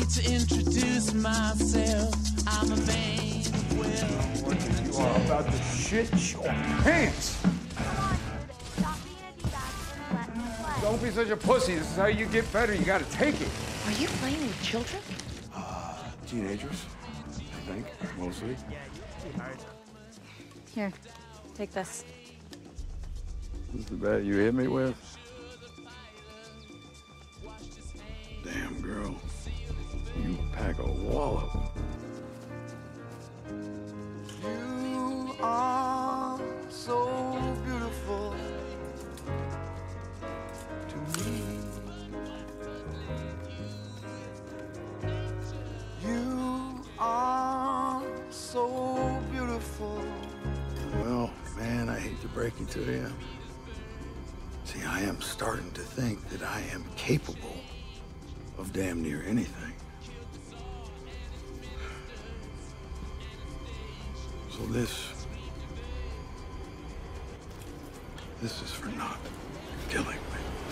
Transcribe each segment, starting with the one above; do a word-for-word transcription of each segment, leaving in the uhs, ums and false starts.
need to introduce myself. I'm a man of will. You are about to shit your pants. Stop being a D-bag and let me play. Don't be such a pussy. This is how you get better. You gotta take it. Are you playing with children? Uh, teenagers, I think, mostly. Here, take this. This is the bat you hit me with? Damn, girl. You pack a wallop. You are so beautiful to me. You are so beautiful. Well, man, I hate to break it to you. See, I am starting to think that I am capable of damn near anything. So this... This is for not killing me.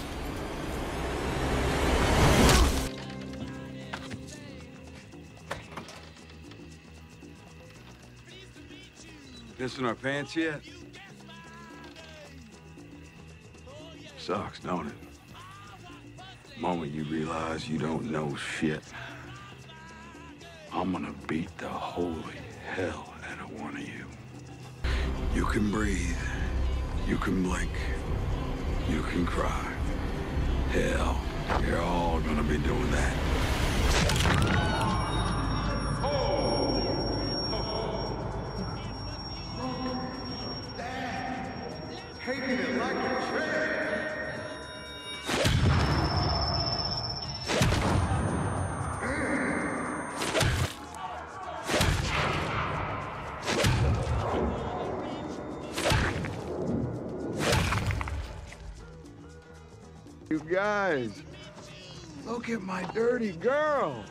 Pissing our pants yet? Sucks, don't it? The moment you realize you don't know shit, I'm gonna beat the holy hell out of one of you. You can breathe, you can blink, you can cry. Hell, you're all gonna be doing that. Taking it like a chair. You guys, look at my dirty girl.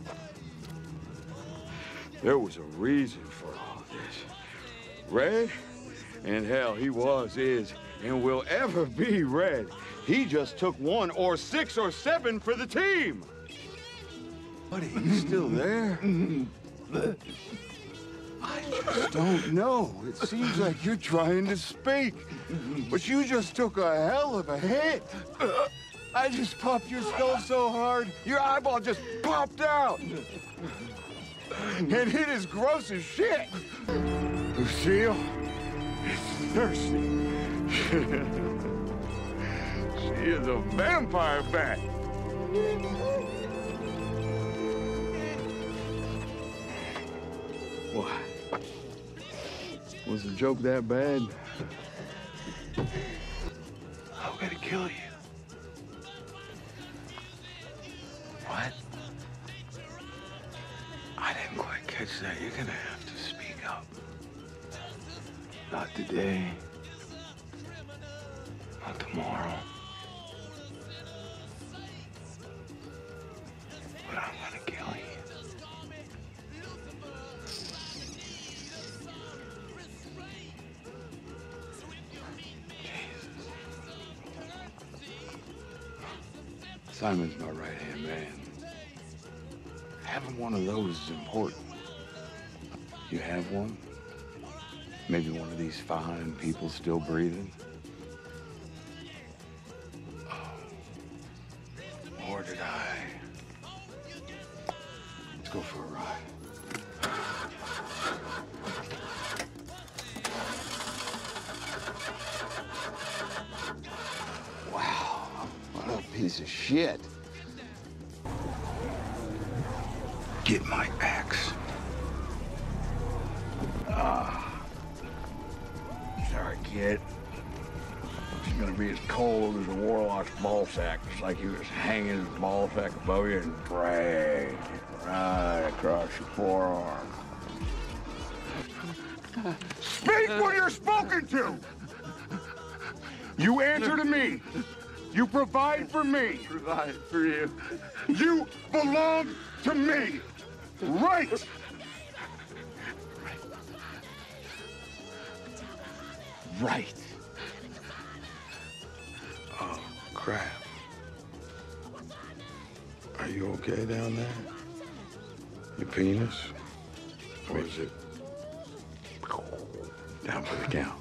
There was a reason for all this. Red? And hell, he was, is, and will ever be Red. He just took one or six or seven for the team. Buddy, you still there? I just don't know. It seems like you're trying to speak, but you just took a hell of a hit. I just popped your skull so hard, your eyeball just popped out. And it is gross as shit. Lucille is thirsty. She is a vampire bat. What? Was the joke that bad? I'm gonna kill you. What? I didn't quite catch that. You're gonna have to speak up. Not today. Not tomorrow. But I'm gonna kill you. Simon's my right-hand man. Having one of those is important. You have one? Maybe one of these fine people still breathing? Oh. Or did I? Let's go for a ride. Wow, what a piece of shit. Get my axe. Ah. Sorry, kid. He's gonna be as cold as a warlock's ball sack. It's like he was hanging his ball sack above you and dragged it right across your forearm. Speak when you're spoken to! You answer to me. You provide for me. Provide for you. You belong to me. Right! Right. Oh, crap. Are you okay down there? Your penis? Or is it down for the count?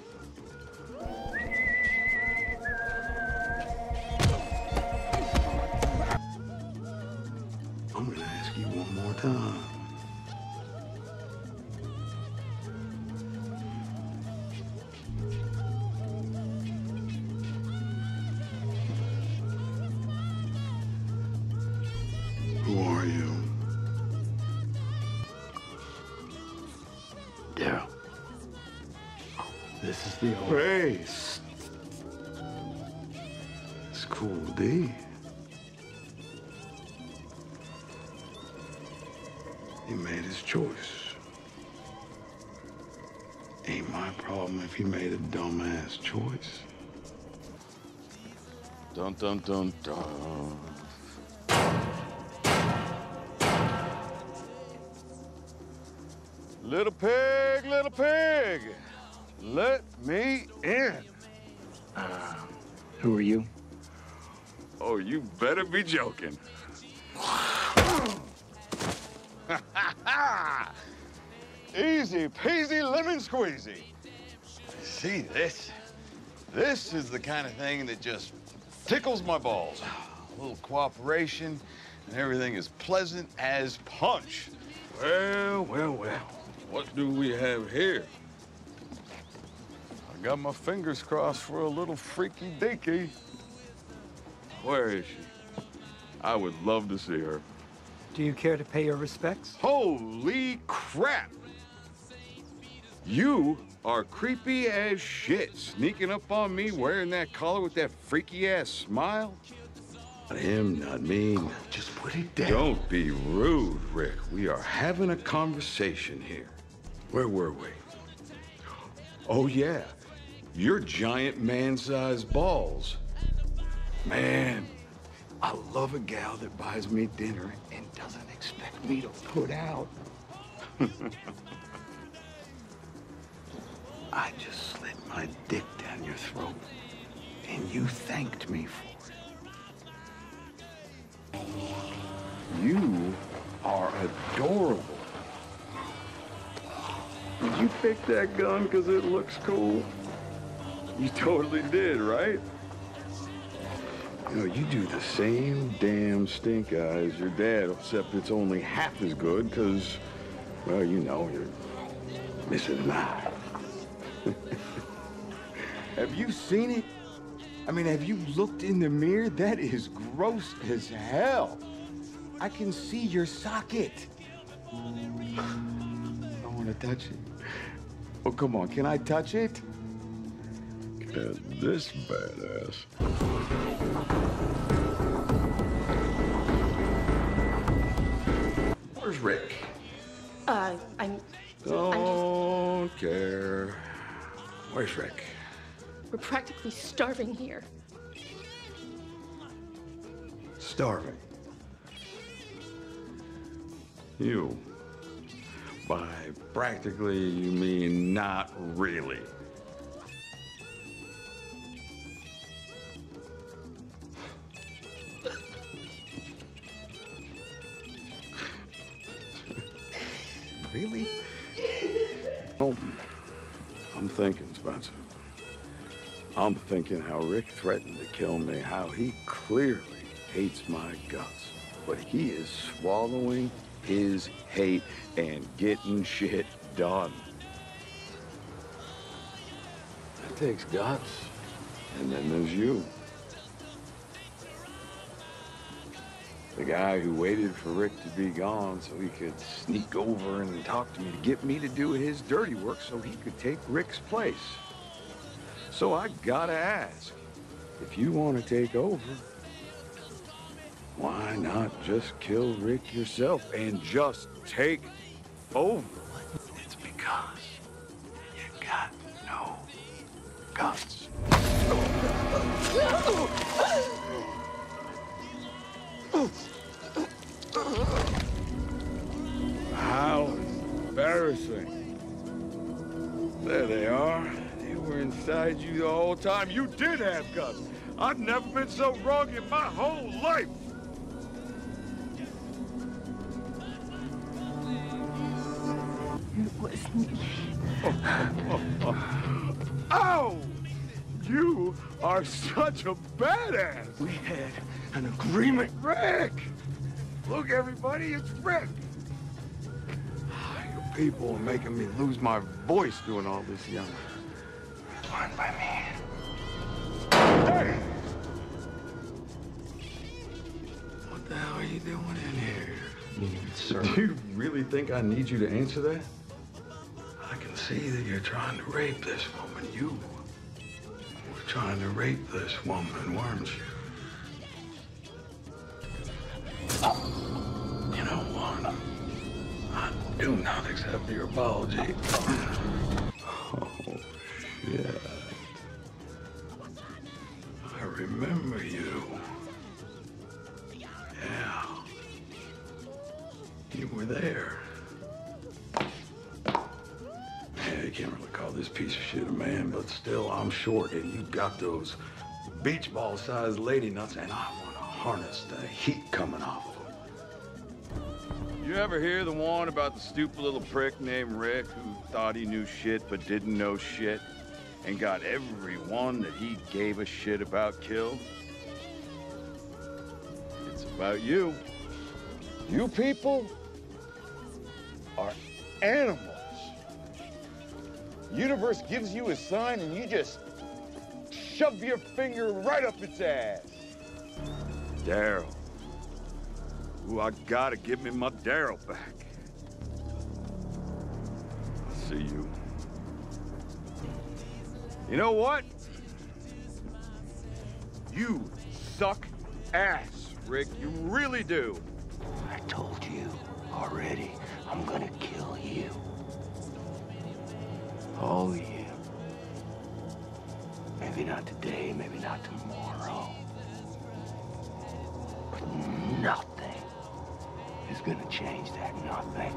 I'm gonna ask you one more time. Who are you? Daryl. This is the old face. It's cool, D. He made his choice. Ain't my problem if he made a dumbass choice. Dun dun dun dun. Little pig, little pig, let me in. Uh, who are you? Oh, you better be joking. Easy peasy lemon squeezy. See this? This is the kind of thing that just tickles my balls. A little cooperation and everything is pleasant as punch. Well, well, well. What do we have here? I got my fingers crossed for a little freaky deaky. Where is she? I would love to see her. Do you care to pay your respects? Holy crap! You are creepy as shit, sneaking up on me wearing that collar with that freaky ass smile. Not him, not me. Just put it down. Don't be rude, Rick. We are having a conversation here. Where were we? Oh, yeah. Your giant man-sized balls. Man, I love a gal that buys me dinner and doesn't expect me to put out. I just slid my dick down your throat, and you thanked me for it. You are adorable. Did you pick that gun because it looks cool? You totally did, right? You know, you do the same damn stink eye as your dad, except it's only half as good because, well, you know, you're missing an eye. Have you seen it? I mean, have you looked in the mirror? That is gross as hell. I can see your socket. I want to touch it. Oh, come on, can I touch it? And this badass. Where's Rick? Uh, I'm... Don't care. Where's Rick? We're practically starving here. Starving. You. By practically, you mean not really. Really? Oh, I'm thinking, Spencer. I'm thinking how Rick threatened to kill me, how he clearly hates my guts. But he is swallowing his hate and getting shit done. That takes guts. And then there's you. The guy who waited for Rick to be gone so he could sneak over and talk to me to get me to do his dirty work so he could take Rick's place. So I gotta ask, if you want to take over, why not just kill Rick yourself and just take over? It's because you got no guts. How embarrassing. There they are. They were inside you the whole time. You did have guts. I've never been so wrong in my whole life. are such a badass. We had an agreement. Rick! Look, everybody, it's Rick. You people are making me lose my voice doing all this yelling. Fine by me. Hey! What the hell are you doing in here? Sir. Do you really think I need you to answer that? I can see that you're trying to rape this woman. You were trying to rape this woman, weren't you? You know what? I do not accept your apology. Oh, shit. I remember you. Yeah. You were there. Man, I can't really call this piece of shit a man, but still, I'm short, and you've got those beach ball-sized lady nuts, and I want to harness the heat coming off of them. You ever hear the one about the stupid little prick named Rick who thought he knew shit but didn't know shit and got everyone that he gave a shit about killed? It's about you. You people are animals. Universe gives you a sign and you just shove your finger right up its ass. Daryl. Ooh, I gotta give me my Daryl back. I see you. You know what? You suck ass, Rick. You really do. I told you already, I'm gonna kill you. All of you. Maybe not today, maybe not tomorrow. But nothing is gonna change that, nothing.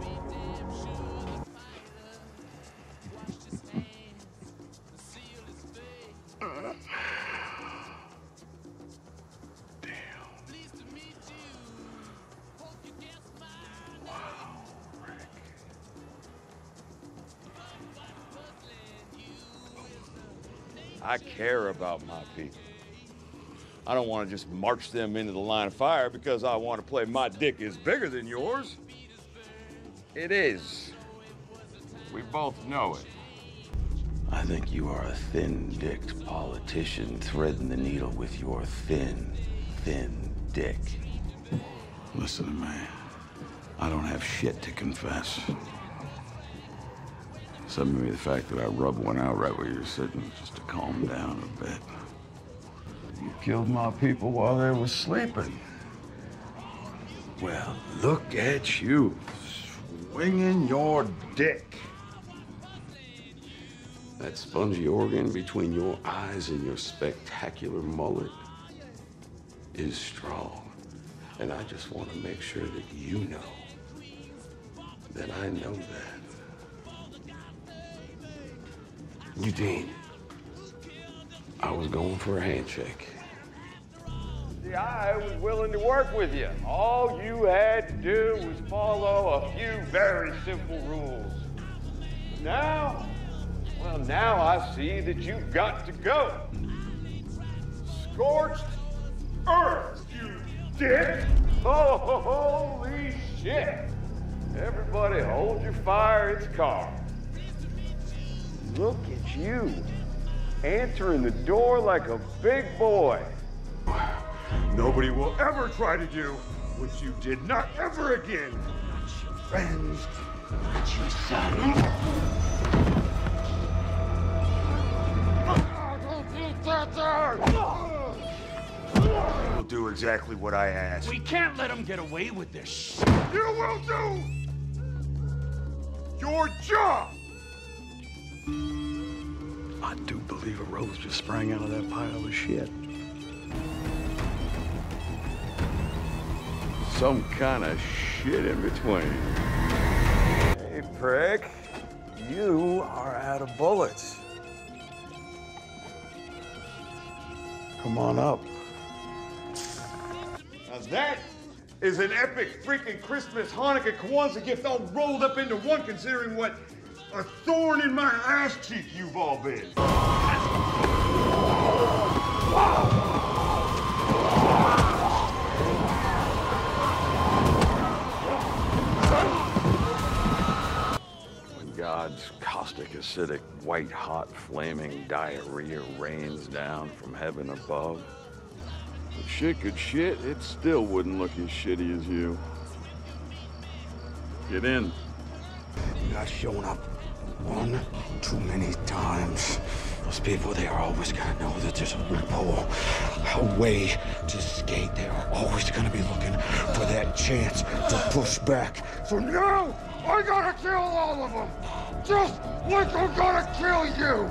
I care about my people. I don't want to just march them into the line of fire because I want to play my dick is bigger than yours. It is. We both know it. I think you are a thin-dicked politician threading the needle with your thin, thin dick. Listen to me. I don't have shit to confess. Except maybe the fact that I rubbed one out right where you're sitting just to calm down a bit. You killed my people while they were sleeping. Well, look at you, swinging your dick. That spongy organ between your eyes and your spectacular mullet is strong. And I just want to make sure that you know that I know that. Eugene, I was going for a handshake. See, I was willing to work with you. All you had to do was follow a few very simple rules. Now, well, now I see that you've got to go. Scorched earth, you dick! Oh, holy shit! Everybody hold your fire, it's calm. Look at you, answering the door like a big boy. Nobody will ever try to do what you did, not ever again. Not your friends, not your son. You'll do exactly what I asked. We can't let him get away with this shit. You will do your job. I do believe a rose just sprang out of that pile of shit. Some kind of shit in between. Hey, prick. You are out of bullets. Come on up. Now that is an epic freaking Christmas, Hanukkah, Kwanzaa gift all rolled up into one, considering what a thorn in my ass cheek you've all been. When God's caustic, acidic, white-hot, flaming diarrhea rains down from heaven above, if shit could shit, it still wouldn't look as shitty as you. Get in. You're not showing up one too many times. Those people, they are always gonna know that there's a loophole, a way to escape. They are always gonna be looking for that chance to push back. So now, I gotta kill all of them! Just like I'm gonna kill you!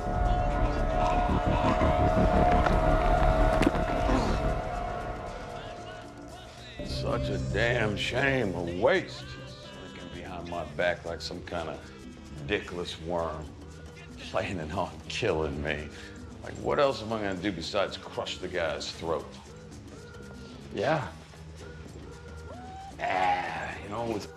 Such a damn shame, a waste. Slinking behind my back like some kind of dickless worm, planning on killing me. Like, what else am I gonna do besides crush the guy's throat? Yeah. Ah, you know, with...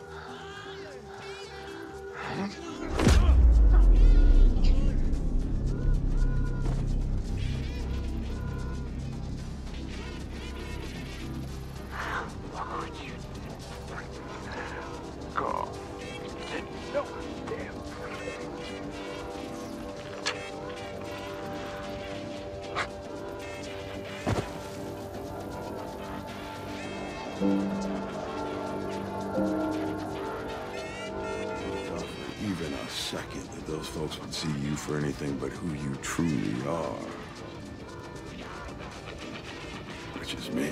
Even a second that those folks would see you for anything but who you truly are. Which is me.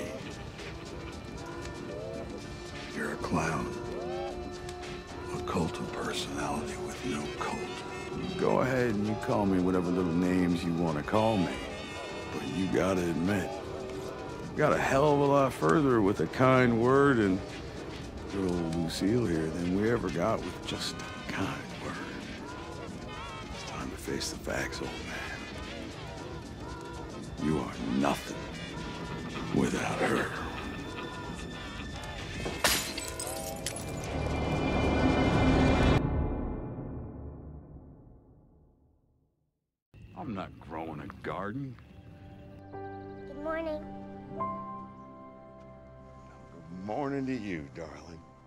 You're a clown. A cult of personality with no cult. You go ahead and you call me whatever little names you want to call me. But you gotta admit, you got a hell of a lot further with a kind word and good old Lucille here than we ever got with just a kind word. It's time to face the facts, old man. You are nothing without her. I'm not growing a garden. Good morning. Good morning to you, darling.